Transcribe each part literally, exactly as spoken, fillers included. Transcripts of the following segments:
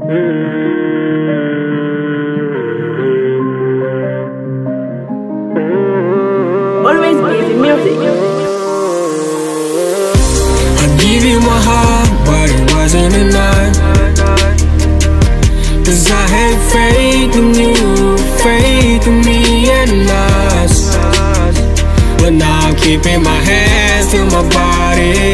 Always busy music. I give you my heart, but it wasn't enough. Cause I had faith in you, faith in me and us. But now I'm keeping my hands to my body.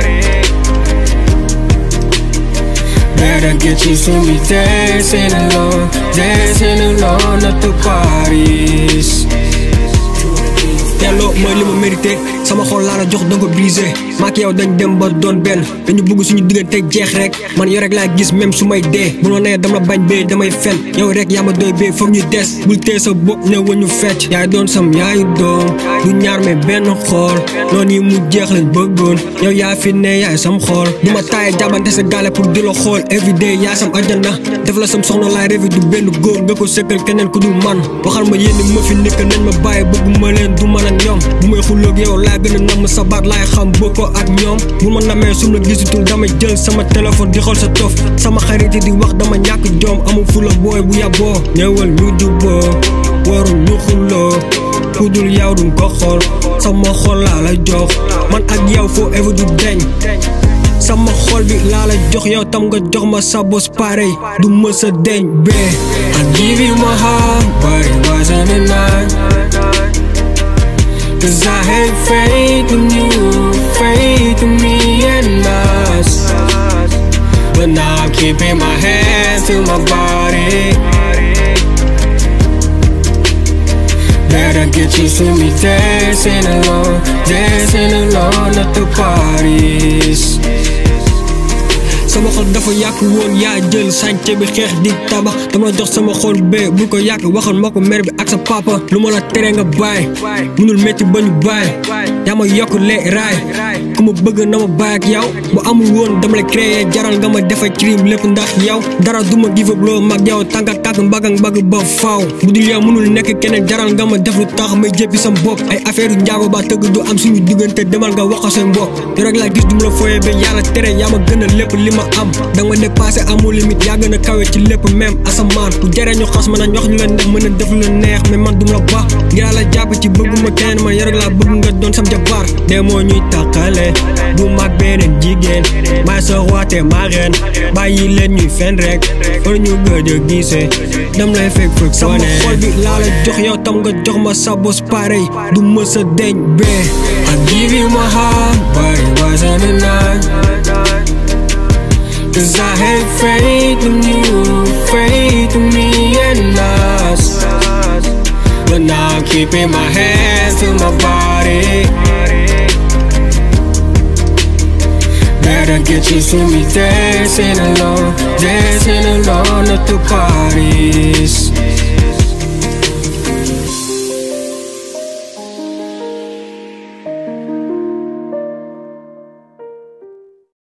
Better get used to me dancing alone, dancing alone at the parties. Deilloo mooy li ma mérité sama xol laa la jox danga ko briser Makk yow dañ dem ba doon benn dañu bëgg suñu diggante jeex rek man yow rek laa gis même su may dee bu ma nee dama bañ bee damay fen yow rek yaa ma doy bee foog ñu des bul tee sa bopp ne wañu fecc yaay doon sam yaayu doom du ñaar mais benn xool noonu yi mu jeex lañ bëggoon yow yaa fi ne yaay sam xool du ma taaye jàmbante sa gaale pour di la xool everyday yaa sam ajana def la sam soxna laay rêve du benn góor nga ko sëkkal keneen ku dul man waxal ma yéen ma fi nekk nañ ma bàyyi bëgg ma leen du man ñoom bu may xulóog yow laa gën a namm sa baat laay xam bokkoo ak ñoom bu ma namee su ma gisutul damay jël sama téléphone di xool sa tof sama xarit yi di wax dama ñàkk joom amul fula booy bu yaboo ñëwal ñu juboo warul ñu xuloo ku dul yow duñ ko xool sama xol laa la jox man ak yow forever du deñ sama xol bi laa la jox yow tam nga jox ma sa bos pareil du mës a deñ bee I give you my heart but it wasn't enough. Cause I had faith in you, faith in me and us. But now I'm keeping my hands to my body. Better get used to me dancing alone, dancing alone at the parties. sama xol dafa yàq woon yaa jël sànce bi xeex di tabax dama jox sama xol bee bu ko yàq waxal ma ko mère bi ak sa papa lu ma la tere nga bàyyi munul métti ba ñu bàyyi yaa ma yokk lee raay ku ma bëgg na ma bàyyi ak yow bu amul woon dama la créé jaral nga ma defa crime lépp ndax yow dara du ma give up loo mag yow tànka tànk mbagg ak mbagg ba faaw bu dul yow munul nekk keneen jaral nga ma def lu tax may jéppi sam bopp ay affaire yu njaago ba tëgg du am suñu diggante demal nga wax ko seen bopp yow rek laa gis du ma la fooyee ba yàlla tere yaa ma gën a lépp li ma am danga ma dépassé amul limite yaa gën a kawe ci lépp même asamaan bu jëree ñu xas ma nañ wax ñu leen def mën a def lu neex mais man dum la baax ngir la jàpp ci bëgguma kenn man yow rek laa bëgg nga doon sam jabar dee moo ñuy tàqale du mag beneen jigéen maay sa waate maa reen bàyyi leen ñuy fen rek wala ñu gëj a gisee dam lay fekk fekk sama xol bi laa la jox yow tam nga jox ma sa bos pareil du mës a deñ bee I give you my heart but it wasn't enough. Cause I had faith in you, faith in me and us. But now I'm keeping my hands to my body. Better get used to me dancing alone, dancing alone at the parties.